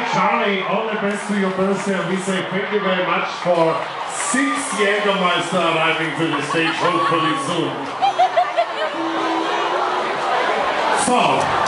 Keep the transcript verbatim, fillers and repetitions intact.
Charlie, all the best to your birthday, and we say thank you very much for six Jägermeister arriving to the stage, hopefully soon. So.